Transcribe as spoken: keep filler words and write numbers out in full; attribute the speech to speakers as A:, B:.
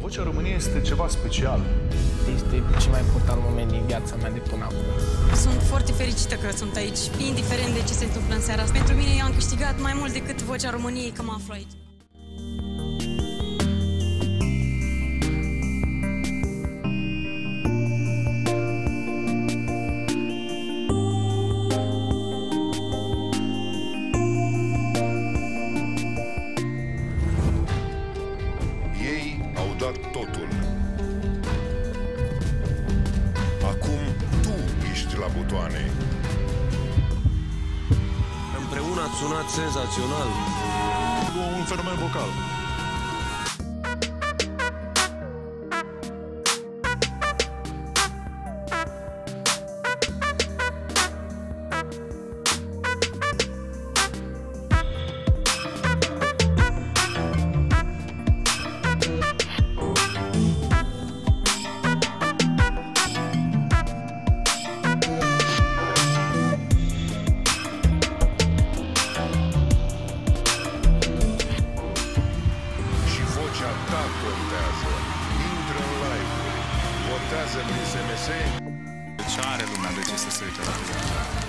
A: Vocea României este ceva special.
B: Este cel mai important moment din viața mea de până acum.
C: Sunt foarte fericită că sunt aici, indiferent de ce se întâmplă în seara asta. Pentru mine, eu am câștigat mai mult decât Vocea României că mă aflu aici.
D: Ei au dat totul. Acum tu ești la butoane.
E: Împreună ați sunat senzațional.
A: Un fenomen vocal.
D: Ta contează. Intră în live-uri. Votează în S M S.
F: Ce are lumea de ce să se uite la tine?